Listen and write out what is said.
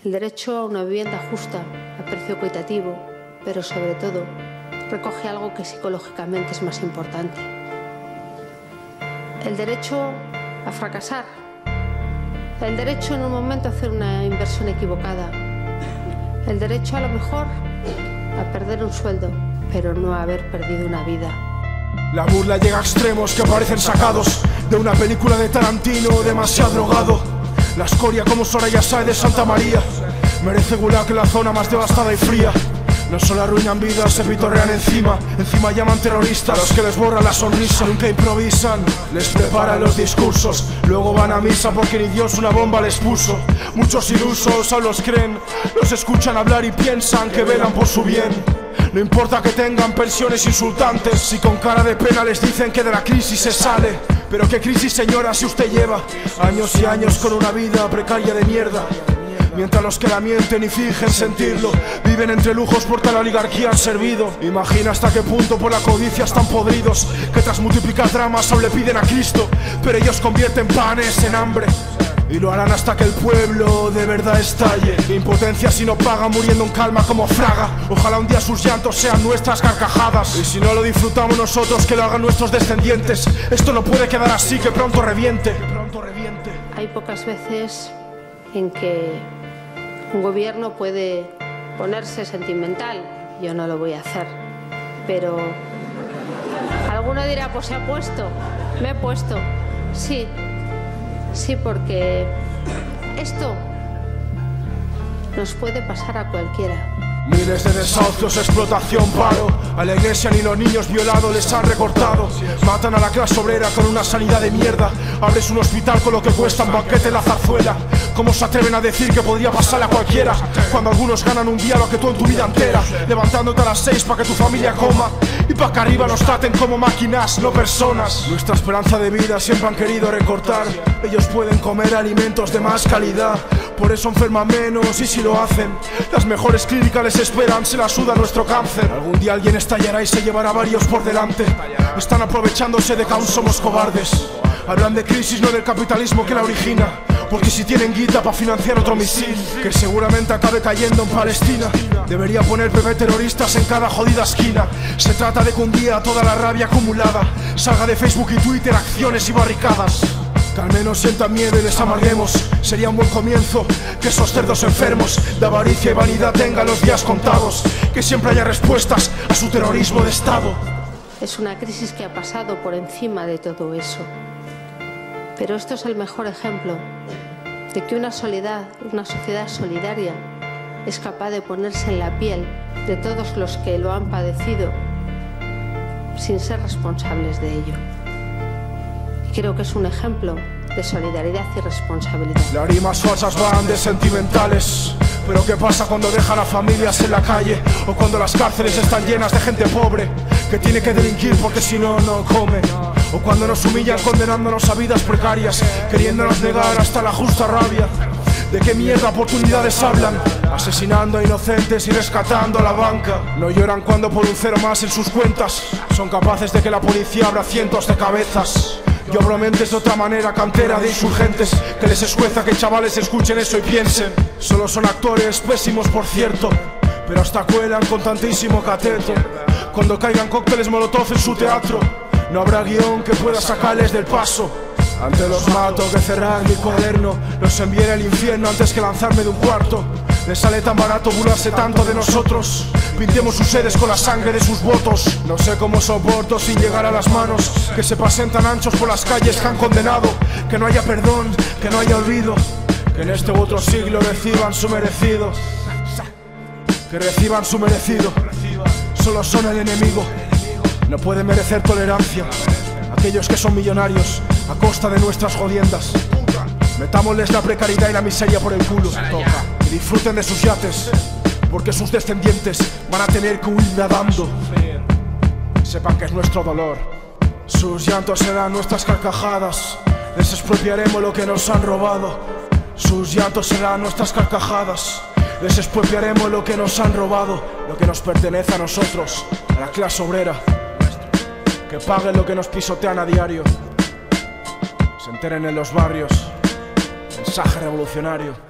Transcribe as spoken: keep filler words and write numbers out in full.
El derecho a una vivienda justa, a precio equitativo, pero sobre todo recoge algo que psicológicamente es más importante. El derecho a fracasar. El derecho en un momento a hacer una inversión equivocada. El derecho a lo mejor a perder un sueldo, pero no a haber perdido una vida. La burla llega a extremos que parecen sacados de una película de Tarantino demasiado drogado. La escoria como Soraya Sáez de Santa María merece gulag en la zona más devastada y fría. No solo arruinan vidas, se pitorrean encima. Encima llaman terroristas a los que les borran la sonrisa. Nunca improvisan, les preparan los discursos. Luego van a misa porque ni Dios una bomba les puso. Muchos ilusos aún los creen, los escuchan hablar y piensan que velan por su bien. No importa que tengan pensiones insultantes, si con cara de pena les dicen que de la crisis se sale. Pero qué crisis, señora, si usted lleva años y años con una vida precaria de mierda. Mientras los que la mienten y fingen sentirlo viven entre lujos porque a la oligarquía han servido. Imagina hasta qué punto por la codicia están podridos, que tras multiplicar dramas aún le piden a Cristo. Pero ellos convierten panes en hambre y lo harán hasta que el pueblo de verdad estalle. Impotencia si no paga, muriendo en calma como Fraga. Ojalá un día sus llantos sean nuestras carcajadas. Y si no lo disfrutamos nosotros, que lo hagan nuestros descendientes. Esto no puede quedar así, que pronto reviente. Hay pocas veces en que un gobierno puede ponerse sentimental. Yo no lo voy a hacer. Pero alguno dirá, pues se ha puesto. Me he puesto. Sí. Sí, porque esto nos puede pasar a cualquiera. Miles de desahucios, explotación, paro. A la iglesia ni los niños violados les han recortado. Matan a la clase obrera con una sanidad de mierda. Abres un hospital con lo que cuesta un banquete en la zarzuela. ¿Cómo se atreven a decir que podría pasarle a cualquiera? Cuando algunos ganan un día lo que tú en tu vida entera, levantándote a las seis para que tu familia coma y para que arriba nos traten como máquinas, no personas. Nuestra esperanza de vida siempre han querido recortar. Ellos pueden comer alimentos de más calidad, por eso enferman menos y si lo hacen, las mejores clínicas les esperan, se la suda nuestro cáncer. Algún día alguien estallará y se llevará varios por delante. Están aprovechándose de que aún somos cobardes. Hablan de crisis, no del capitalismo que la origina. Porque si tienen guita para financiar otro misil que seguramente acabe cayendo en Palestina, debería poner P P terroristas en cada jodida esquina. Se trata de que un día toda la rabia acumulada salga de Facebook y Twitter acciones y barricadas. Que al menos sientan miedo y les amarguemos. Sería un buen comienzo que esos cerdos enfermos de avaricia y vanidad tengan los días contados. Que siempre haya respuestas a su terrorismo de Estado. Es una crisis que ha pasado por encima de todo eso. Pero esto es el mejor ejemplo de que una, solidad, una sociedad solidaria es capaz de ponerse en la piel de todos los que lo han padecido sin ser responsables de ello. Y creo que es un ejemplo de solidaridad y responsabilidad. Las rimas falsas van de sentimentales. Pero ¿qué pasa cuando dejan a familias en la calle? O cuando las cárceles están llenas de gente pobre que tiene que delinquir porque si no, no come. O cuando nos humillan condenándonos a vidas precarias, queriéndonos negar hasta la justa rabia. ¿De qué mierda oportunidades hablan? Asesinando a inocentes y rescatando a la banca. No lloran cuando por un cero más en sus cuentas son capaces de que la policía abra cientos de cabezas. Yo promentes de otra manera, cantera de insurgentes, que les escueza que chavales escuchen eso y piensen. Solo son actores, pésimos por cierto, pero hasta cuelan con tantísimo cateto. Cuando caigan cócteles molotov en su teatro, no habrá guión que pueda sacarles del paso. Ante los mato que cerrar mi cuaderno, los enviaré al infierno antes que lanzarme de un cuarto. Les sale tan barato burlarse tanto de nosotros. Pintemos sus sedes con la sangre de sus votos. No sé cómo soporto sin llegar a las manos que se pasen tan anchos por las calles que han condenado. Que no haya perdón, que no haya olvido. Que en este u otro siglo reciban su merecido. Que reciban su merecido. Solo son el enemigo. No pueden merecer tolerancia aquellos que son millonarios a costa de nuestras jodiendas. Metámosles la precariedad y la miseria por el culo. Y disfruten de sus yates, porque sus descendientes van a tener que huir nadando. Sepan que es nuestro dolor. Sus llantos serán nuestras carcajadas. Les expropiaremos lo que nos han robado. Sus llantos serán nuestras carcajadas. Les expropiaremos lo que nos han robado. Lo que nos pertenece a nosotros, a la clase obrera. Que paguen lo que nos pisotean a diario. Se enteren en los barrios. Mensaje revolucionario.